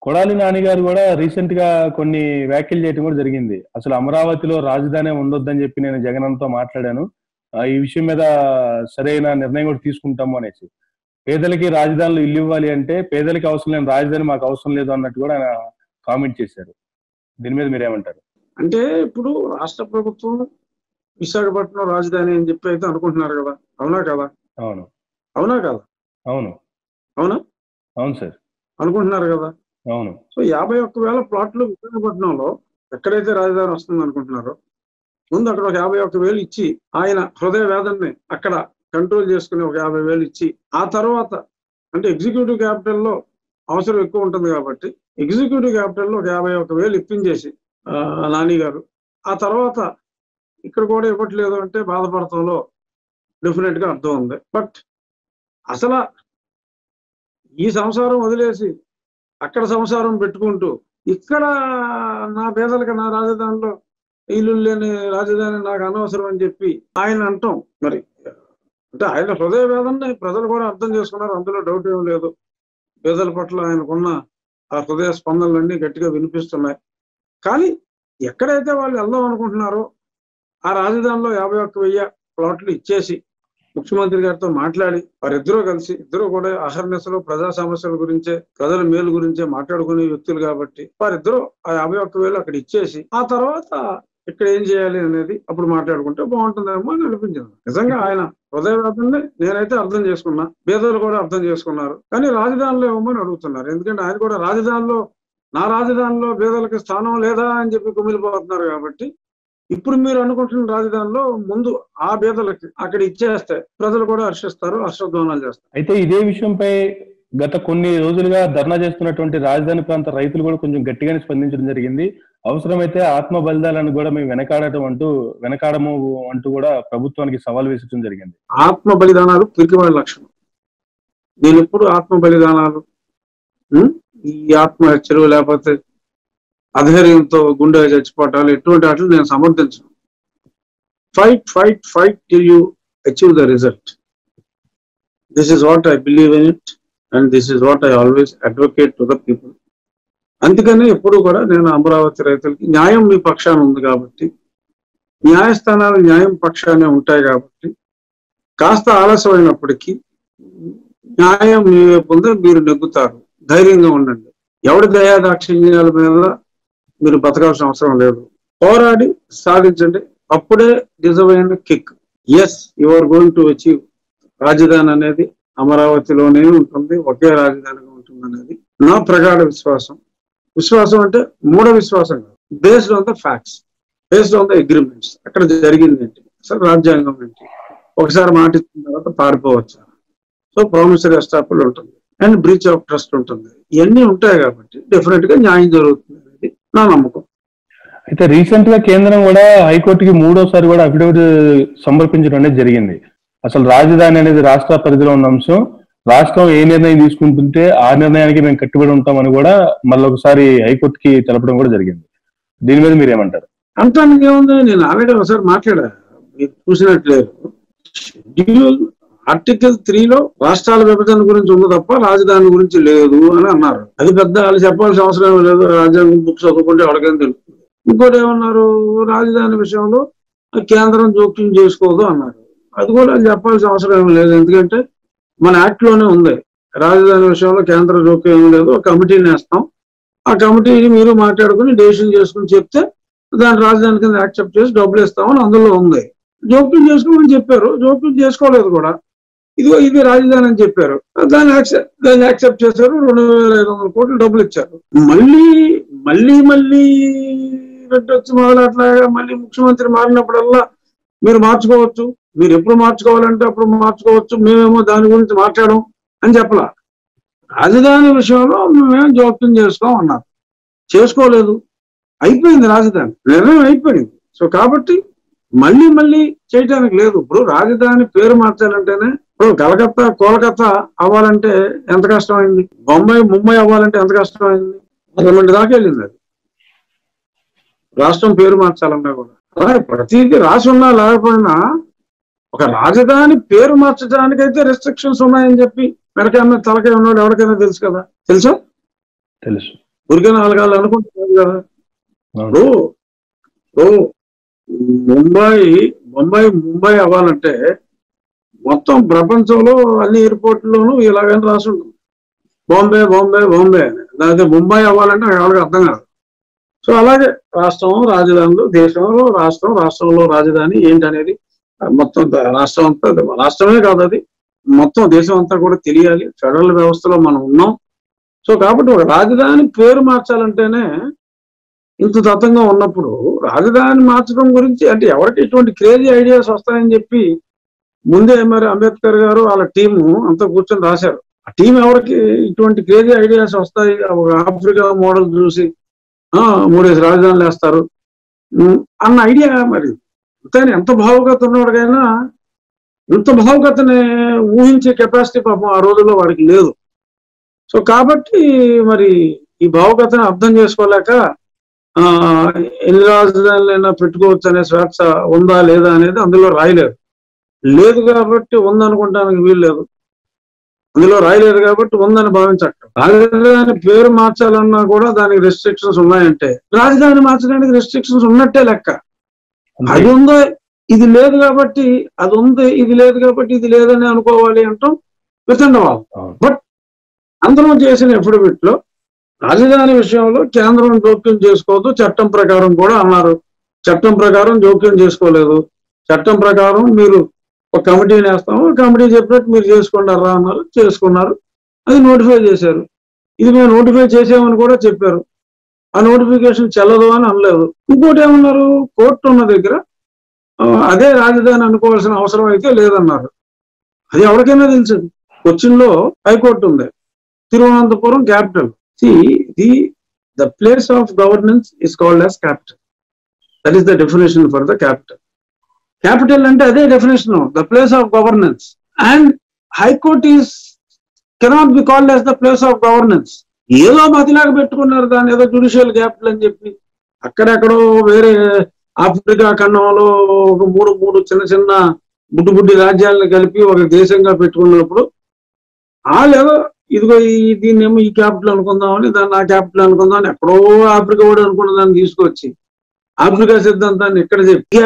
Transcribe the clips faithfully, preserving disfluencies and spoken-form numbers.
కొడాలి నాని గారు కూడా రీసెంట్ గా కొన్ని వ్యాఖ్యలు చేయడం కూడా జరిగింది. అసలు అమరావతిలో రాజధాని ఉండొద్దని చెప్పి నేను జగన్తో మాట్లాడాను. ఆ, ఈ విషయం మీద సరైన నిర్ణయం కూడా తీసుకుంటాము అనేసి. పేదలకి రాజధానిలో ఇల్లు ఇవ్వాలి అంటే పేదలకి అవసరం లేని రాజధాని మాకు అవసరం లేదు అన్నట్టు కూడా ఆయన కామెంట్ చేశారు. దీని మీద మీరేమంటారు? అంటే ఇప్పుడు రాష్ట్ర ప్రభుత్వం విశాఖపట్నం రాజధాని అని చెప్పి అయితే అనుకుంటున్నారు కదా, అవునా కదా? అవును. అవునా కదా? అవును. అవునా? అవును సార్, అనుకుంటున్నారు కదా. అవును. సో యాభై ఒక్క వేల ప్లాట్లు విశాఖపట్నంలో ఎక్కడైతే రాజధాని వస్తుంది అనుకుంటున్నారో ముందు అక్కడ ఒక యాభై ఒక్క వేలు ఇచ్చి ఆయన హృదయ వేదనని అక్కడ కంట్రోల్ చేసుకుని ఒక యాభై వేలు ఇచ్చి ఆ తర్వాత అంటే ఎగ్జిక్యూటివ్ క్యాపిటల్లో అవసరం ఎక్కువ ఉంటుంది కాబట్టి ఎగ్జిక్యూటివ్ క్యాపిటల్లో ఒక యాభై ఒక్క వేలు ఇప్పించేసి నాని గారు ఆ తర్వాత ఇక్కడ కూడా ఇవ్వట్లేదు అంటే బాధపడటంలో డెఫినెట్ గా అర్థం ఉంది. బట్ అసలు ఈ సంసారం వదిలేసి అక్కడ సంసారం పెట్టుకుంటూ ఇక్కడ నా పేదలకి నా రాజధానిలో ఇల్లు లేని రాజధాని నాకు అనవసరం అని చెప్పి ఆయన అంటాం. మరి అంటే ఆయన హృదయ వేదనని ప్రజలు కూడా అర్థం చేసుకున్నారు, అందులో డౌట్ ఏం లేదు. పేదల పట్ల ఆయనకున్న ఆ హృదయ స్పందనలన్నీ గట్టిగా వినిపిస్తున్నాయి. కానీ ఎక్కడైతే వాళ్ళు వెళ్దాం అనుకుంటున్నారో ఆ రాజధానిలో యాభై ఒక్క వెయ్యి ప్లాట్లు ఇచ్చేసి ముఖ్యమంత్రి గారితో మాట్లాడి వారిద్దరూ కలిసి ఇద్దరు కూడా అహర్నిశలో ప్రజా సమస్యల గురించే ప్రజల మేలు గురించే మాట్లాడుకునే వ్యక్తులు కాబట్టి వారిద్దరూ ఆ యాభై ఒక్క వేలు అక్కడ ఇచ్చేసి ఆ తర్వాత ఇక్కడ ఏం చేయాలి అనేది అప్పుడు మాట్లాడుకుంటే బాగుంటుందేమో అని అనిపించింది. నిజంగా ఆయన హృదయవేదనని నేనైతే అర్థం చేసుకున్నా, పేదలు కూడా అర్థం చేసుకున్నారు. కానీ రాజధానిలో ఇవ్వమని అడుగుతున్నారు. ఎందుకంటే ఆయన కూడా రాజధానిలో నా రాజధానిలో పేదలకు స్థానం లేదా అని చెప్పి కుమిలిపోతున్నారు కాబట్టి ఇప్పుడు మీరు అనుకుంటున్న రాజధానిలో ముందు ఆ పేదలకి అక్కడ ఇచ్చేస్తే ప్రజలు కూడా హర్షిస్తారు, హర్షధ్వానాలు చేస్తారు. అయితే ఇదే విషయంపై గత కొన్ని రోజులుగా ధర్నా చేస్తున్నటువంటి రాజధాని ప్రాంత రైతులు కూడా కొంచెం గట్టిగానే స్పందించడం జరిగింది. అవసరమైతే ఆత్మ బలిదానాలను కూడా మేము వెనకాడటం అంటూ వెనకాడము అంటూ కూడా ప్రభుత్వానికి సవాల్ వేసడం జరిగింది. ఆత్మ బలిదానాలు పిరికివాడి లక్షణం. నేను ఎప్పుడు ఆత్మ బలిదానాలు ఈ ఆత్మహత్యలు లేకపోతే అధైర్యంతో గుండె చచ్చిపోవటాలు ఎటువంటి వాటిని నేను సమర్థించను. Fight fight fight till you achieve the result. This is what I believe in it and this is what I always advocate to the people. అందుకనే ఎప్పుడు కూడా నేను అమరావతి రైతులకి న్యాయం మీ పక్షాన ఉంది కాబట్టి, న్యాయస్థానాలు న్యాయం పక్షానే ఉంటాయి కాబట్టి కాస్త ఆలస్యమైనప్పటికీ న్యాయం మీ వైపు ఉందో మీరు నెగ్గుతారు. ధైర్యంగా ఉండండి. ఎవరి దయాదాక్షిణ్యాల మీద మీరు బతకాల్సిన అవసరం లేదు. పోరాడి సాధించండి, అప్పుడే నిజమైన kick. Yes, you are going to achieve. రాజధాని అనేది అమరావతిలోనే ఉంటుంది, ఒకే రాజధానిగా ఉంటుంది అనేది నా ప్రగాఢ విశ్వాసం. విశ్వాసం అంటే మూఢ విశ్వాసం కాదు, based on the facts, based on the agreements. అక్కడ జరిగింది ఏంటి, అసలు రాజ్యాంగం ఏంటి, ఒకసారి మాట ఇచ్చిన తర్వాత పారిపోవచ్చు. సో ప్రామిసరీ ఎస్టాపుల్ ఉంటుంది అండ్ బ్రీచ్ ఆఫ్ ట్రస్ట్ ఉంటుంది. ఇవన్నీ ఉంటాయి కాబట్టి డెఫినెట్ గా న్యాయం జరుగుతుంది అనేది నా నమ్మకం. అయితే రీసెంట్ గా కేంద్రం కూడా హైకోర్టుకి మూడోసారి కూడా అఫిడవిట్ సమర్పించడం అనేది జరిగింది. అసలు రాజధాని అనేది రాష్ట్ర పరిధిలో ఉన్న అంశం, రాష్ట్రం ఏ నిర్ణయం తీసుకుంటుంటే ఆ నిర్ణయానికి మేము కట్టుబడి ఉంటామని కూడా మళ్ళీ ఒకసారి హైకోర్టుకి తెలపడం కూడా జరిగింది. దీని మీద మీరు ఏమంటారు? అంటానికి ఏముంది, నేను ఆల్రెడీ ఒకసారి మాట్లాడా, మీరు చూసినట్లేదు. షెడ్యూల్ ఆర్టికల్ త్రీలో రాష్ట్రాల విభజన గురించి ఉంది తప్ప రాజధాని గురించి లేదు అని అన్నారు. అది పెద్ద వాళ్ళు చెప్పాల్సిన అవసరం లేదు, రాజ్యాంగం బుక్స్ చదువుకుంటే ఎవరికైనా తెలుస్తుంది. ఇంకోటి ఏమన్నారు, రాజధాని విషయంలో కేంద్రం జోక్యం చేసుకోదు అన్నారు. అది కూడా చెప్పాల్సిన అవసరం ఏమి లేదు, ఎందుకంటే మన యాక్ట్ లోనే ఉంది రాజధాని విషయంలో కేంద్ర జోక్యం ఏమి లేదు. ఒక కమిటీని వేస్తాం, ఆ కమిటీని మీరు మాట్లాడుకుని డెసిషన్ చేసుకుని చెప్తే దాని రాజధాని కింద యాక్సెప్ట్ చేసి డబ్బులు ఇస్తామని అందులో ఉంది. జోక్యం చేసుకోమని చెప్పారు, జోక్యం చేసుకోలేదు కూడా. ఇదిగో ఇది రాజధాని అని చెప్పారు, దాన్ని యాక్సెప్ట్ దాన్ని యాక్సెప్ట్ చేశారు. రెండు వేల ఐదు వందల కోట్లు డబ్బులు ఇచ్చారు. మళ్ళీ మళ్ళీ మళ్ళీ వచ్చి మొదలట్లాగా మళ్ళీ ముఖ్యమంత్రి మారినప్పుడల్లా మీరు మార్చుకోవచ్చు, మీరు ఎప్పుడు మార్చుకోవాలంటే అప్పుడు మార్చుకోవచ్చు, మేమేమో దాని గురించి మాట్లాడడం అని చెప్పలా. రాజధాని విషయంలో మేమేం జోక్యం చేసుకోం అన్నారు, చేసుకోలేదు. అయిపోయింది, రాజధాని నిర్ణయం అయిపోయింది. సో కాబట్టి మళ్ళీ మళ్ళీ చేయటానికి లేదు. ఇప్పుడు రాజధాని పేరు మార్చాలంటేనే, ఇప్పుడు కలకత్తా కోలకత్తా అవ్వాలంటే ఎంత కష్టమైంది, బొంబాయి ముంబై అవ్వాలంటే ఎంత కష్టమైంది, పార్లమెంట్ దాకా వెళ్ళింది. అది రాష్ట్రం పేరు మార్చాలన్నా కూడా అలాగే ప్రతిదీ రాసి ఉన్నా లేకపోయినా ఒక రాజధాని పేరు మార్చడానికైతే రెస్ట్రిక్షన్స్ ఉన్నాయని చెప్పి వెనక తలకాయ ఉన్నాడు ఎవరికైనా తెలుసు కదా, తెలుసా? తెలుసు. ఊరికే నాలుగాళ్ళు అనుకుంటున్నారు కదా. ఇప్పుడు ఇప్పుడు ముంబై ముంబై ముంబై అవ్వాలంటే మొత్తం ప్రపంచంలో అన్ని ఎయిర్పోర్ట్లోనూ ఇలాగని రాసి ఉంటుంది, బాంబే బాంబే బాంబే అని. లేకపోతే ముంబై అవ్వాలంటే ఎవరికి అర్థం కాదు. సో అలాగే రాష్ట్రం రాజధానులు, దేశంలో రాష్ట్రం రాష్ట్రంలో రాజధాని ఏంటనేది మొత్తం రాష్ట్రం అంతా, రాష్ట్రమే కాదు అది మొత్తం దేశం అంతా కూడా తెలియాలి. ఫెడరల్ వ్యవస్థలో మనం ఉన్నాం. సో కాబట్టి ఒక రాజధాని పేరు మార్చాలంటేనే ఇంత తతంగా ఉన్నప్పుడు రాజధాని మార్చడం గురించి అంటే ఎవరికి ఇటువంటి క్రేజీ ఐడియాస్ వస్తాయని చెప్పి ముందే మరి అంబేద్కర్ గారు వాళ్ళ టీము అంతా కూర్చొని రాశారు. ఆ టీం ఎవరికి ఇటువంటి క్రేజీ ఐడియాస్ వస్తాయి, ఒక ఆఫ్రికా మోడల్ చూసి ఆ మూడేసి రాజధానులు వేస్తారు అన్న ఐడియా మరి అంతేనే. ఎంత భావుకత ఉన్నవాడికైనా ఇంత భావుకతని ఊహించే కెపాసిటీ పాపం ఆ రోజుల్లో వాడికి లేదు. సో కాబట్టి మరి ఈ భావుకతని అర్థం చేసుకోలేక ఆ ఎన్ని రాజధానులైనా పెట్టుకోవచ్చు అనే స్వేచ్ఛ ఉందా లేదా అనేది అందులో రాయలేదు. లేదు కాబట్టి ఉందనుకుంటానికి వీలు లేదు, అందులో రాయలేదు కాబట్టి ఉందని భావించటం. రాజధాని పేరు మార్చాలన్నా కూడా దానికి రెస్ట్రిక్షన్స్ ఉన్నాయంటే రాజధాని మార్చడానికి రెస్ట్రిక్షన్స్ ఉన్నట్టే లెక్క. అది ఉందో ఇది లేదు కాబట్టి అది ఉంది, ఇది లేదు కాబట్టి ఇది లేదని అనుకోవాలి అంటాం వితండవాదం. బట్ అందరం చేసిన ఎఫిడవిట్ లో రాజధాని విషయంలో కేంద్రం జోక్యం చేసుకోవద్దు, చట్టం ప్రకారం కూడా అన్నారు. చట్టం ప్రకారం జోక్యం చేసుకోలేదు. చట్టం ప్రకారం మీరు ఒక కమిటీని వేస్తాము, కమిటీ చెప్పినట్టు మీరు చేసుకున్నారా అన్నారు, చేసుకున్నారు. అది నోటిఫై చేశారు. ఇది మేము నోటిఫై చేసామని కూడా చెప్పారు. ఆ నోటిఫికేషన్ చెల్లదు అని అనలేదు. ఇంకోటి ఏమన్నారు, కోర్టు ఉన్న దగ్గర అదే రాజధాని అనుకోవాల్సిన అవసరం అయితే లేదన్నారు. అది ఎవరికైనా తెలుసు. కొచ్చిన్లో హైకోర్టు ఉంది, Thiruvananthapuram capital. See, the the place of governance is called as capital. That is the definition for the capital. Capital ante ade definition of the place of governance. And High Court is cannot be called as the place of governance. ఏదో మతిలాగా పెట్టుకున్నారు దాన్ని, ఏదో judicial capital అని చెప్పి. అక్కడెక్కడో వేరే Africa ఖండంలో ఒక మూడు మూడు చిన్న చిన్న బుడ్డి బుడ్డి రాజ్యాలను కలిపి ఒక దేశంగా పెట్టుకున్నప్పుడు వాళ్ళేదో ఇదిగో ఈ దీన్ని ఏమో ఈ క్యాపిటల్ అనుకుందామని, దాన్ని ఆ క్యాపిటల్ అనుకుందామని ఎక్కడో ఆఫ్రికా కూడా అనుకున్న దాన్ని తీసుకొచ్చి ఆఫ్రికా సిద్ధాంతాన్ని ఇక్కడ చెప్పి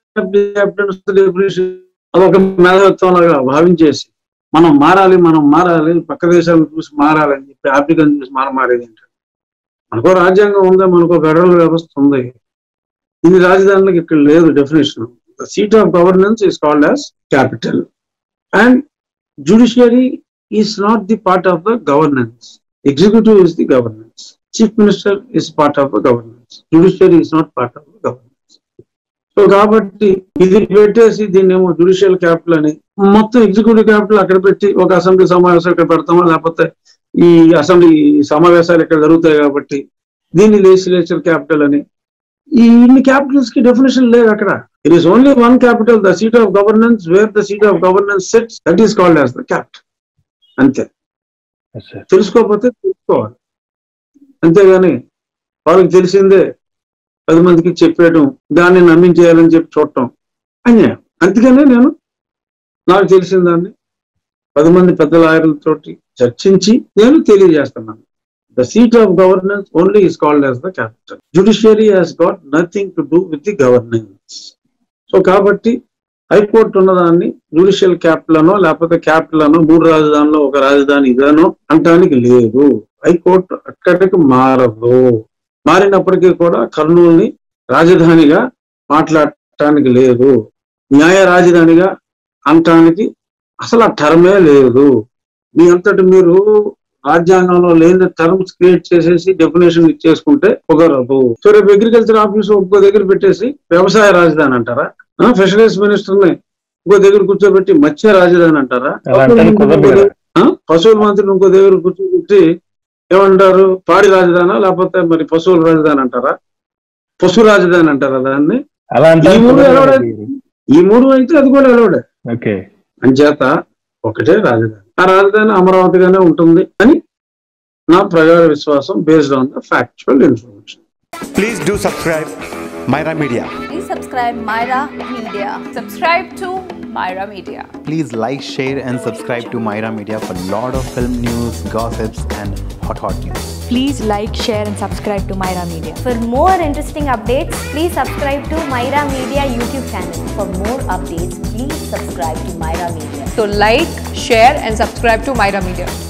అదొక మేధావిత్వం లాగా భావించేసి మనం మారాలి మనం మారాలి పక్క దేశాలను చూసి మారాలని చెప్పి ఆఫ్రికాను చూసి మనం మారేది ఏంటంటే, మనకో రాజ్యాంగం ఉంది, మనకో ఫెడరల్ వ్యవస్థ ఉంది. ఇన్ని రాజధానులకు ఇక్కడ లేదు definition. The seat of governance is called as capital. And judiciary is not the part of the governance. Executive is the governance. Chief Minister is part of the governance. Judiciary is not part of the governance. So కాబట్టి ఇది పెట్టేసి దీన్ని ఏమో judicial capital అని మొత్తం executive capital అక్కడ పెట్టి ఒక అసెంబ్లీ సమావేశం ఇక్కడ పెడతామా, లేకపోతే ఈ అసెంబ్లీ సమావేశాలు ఇక్కడ జరుగుతాయి కాబట్టి దీన్ని లెజిస్లేచర్ క్యాపిటల్ అని. ఈ ఇన్ని క్యాపిటల్స్ కి డెఫినేషన్ లేదు అక్కడ. It is only one capital, the seat of governance, where the seat of governance sits, that is called as the capital. అంతే. తెలుసుకోకపోతే తెలుసుకోవాలి, అంతేగాని వాళ్ళకి తెలిసిందే పది మందికి చెప్పేయడం, దాన్ని నమ్మించేయాలని చెప్పి చూడటం అన్యాయం. అందుకనే నేను నాకు తెలిసిన దాన్ని పది మంది పెద్ద లాయర్లతోటి చర్చించి నేను తెలియజేస్తున్నాను. The seat of governance only is called as the capital. Judiciary has got nothing to do with the governance. So కాబట్టి హైకోర్టు ఉన్నదాన్ని జ్యుడిషియల్ క్యాపిటల్ అనో లేకపోతే క్యాపిటల్ అనో మూడు రాజధానిలో ఒక రాజధాని ఇదనో అంటానికి లేదు. హైకోర్టు అక్కడికి మారదు. మారినప్పటికీ కూడా కర్నూలుని రాజధానిగా మాట్లాడటానికి లేదు, న్యాయ రాజధానిగా అనటానికి అసలు ఆ టర్మే లేదు. మీ అంతటి మీరు రాజ్యాంగంలో లేని టర్మ్స్ క్రియేట్ చేసేసి డెఫినేషన్ ఇచ్చేసుకుంటే కుదరదు. సో రేపు అగ్రికల్చర్ ఆఫీస్ ఒక్కో దగ్గర పెట్టేసి వ్యవసాయ రాజధాని అంటారా, ఫిషరీస్ మినిస్టర్ ని ఇంకో దగ్గర కూర్చోబెట్టి మత్స్య రాజధాని అంటారా, పశువుల మంత్రిని ఇంకో దగ్గర కూర్చోబెట్టి ఏమంటారు పాడి రాజధాని లేకపోతే మరి పశువుల రాజధాని అంటారా, పశు రాజధాని అంటారా దాన్ని. ఈ మూడు ఎలవడే, ఈ మూడు అయితే అది కూడా ఎలవడే. అంచేత ఒకటే రాజధాని, ఆ రాజధాని అమరావతిగానే ఉంటుంది అని నా ప్రగాఢ విశ్వాసం based on the factual information. Please do subscribe Myra Media. Please subscribe Myra Media. Subscribe to Myra Media. Please like, share and subscribe to Myra Media for lot of film news, gossips and hot hot news. Please like, share and subscribe to Myra Media. For more interesting updates, please subscribe to Myra Media YouTube channel. For more updates, please subscribe to Myra Media. So like, share and subscribe to Myra Media.